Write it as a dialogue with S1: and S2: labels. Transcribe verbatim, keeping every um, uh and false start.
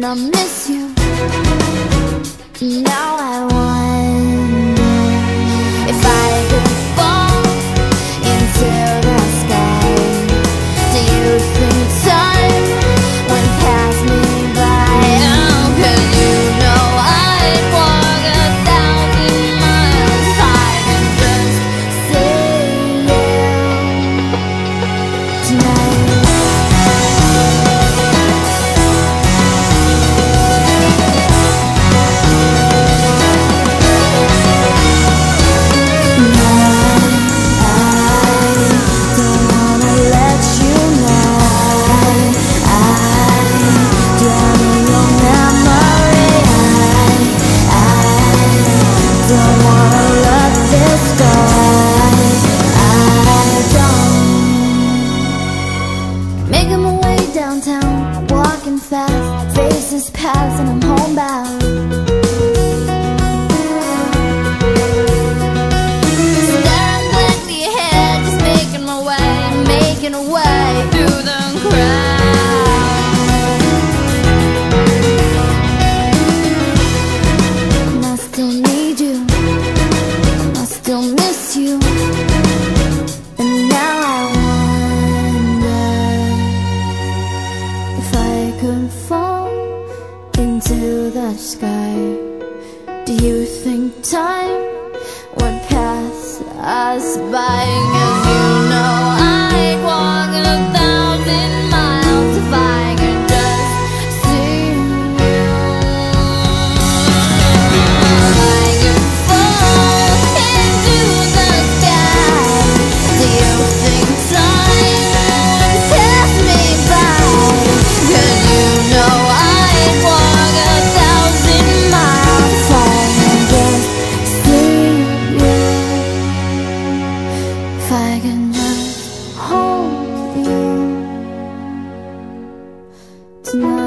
S1: I miss you. Now I wonder if I could fall into the sky. Do you think time would pass me by? Oh, 'cause you know I'd walk a thousand miles if I could just see you tonight. Making my way downtown, walking fast, faces pass and I'm homebound. Staring blankly ahead, just making my way, making a way through the crowd. And I still need you, and I still miss you. And now I wonder if I could fall into the sky. Do you think time would pass us by? 'Cause you know I'd walk a thousand miles if I could just see you. If I could fall into the sky, do you think time would pass me by? 'Cause you know I'd walk a thousand miles if I could just see you. If I can just hold you tonight.